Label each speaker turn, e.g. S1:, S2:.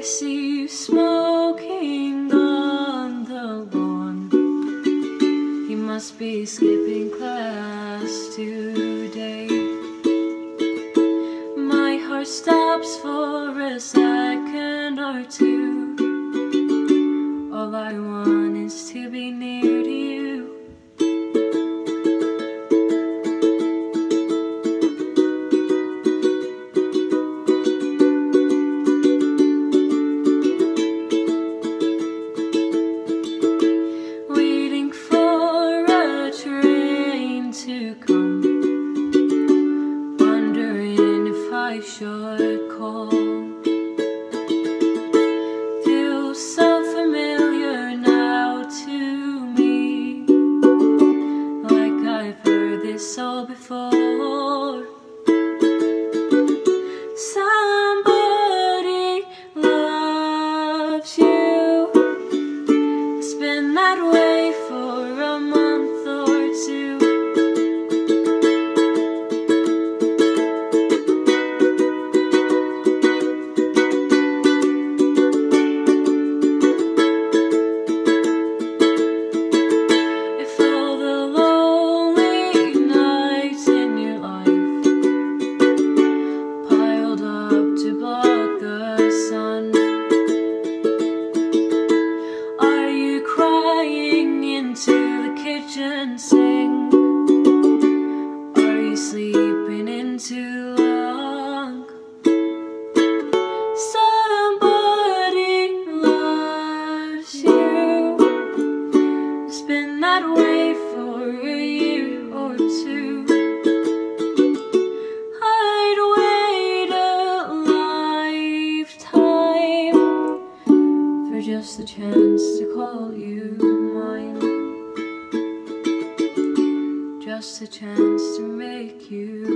S1: see you smoking on the lawn. You must be skipping class today. My heart stops for a second or two. All I want is to be near to you. Waiting for a train to come, wondering if I should call. Feels so familiar now to me, like I've heard this all before. Somebody loves you. It's been that way for a month or two. If all the lonely nights in your life piled up to block the sun, are you crying into the kitchen sink? Are you sleeping in too long? Somebody loves you. It's been that way for a year or two. I'd wait a lifetime for just the chance to call you mine, just a chance to make you